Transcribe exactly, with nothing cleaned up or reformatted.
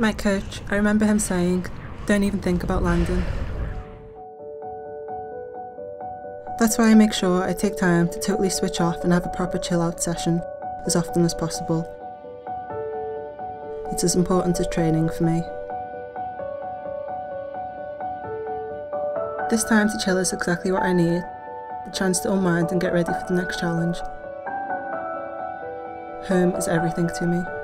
My coach, I remember him saying, "Don't even think about landing." That's why I make sure I take time to totally switch off and have a proper chill out session as often as possible. It's as important as training for me. This time to chill is exactly what I need, the chance to unwind and get ready for the next challenge. Home is everything to me.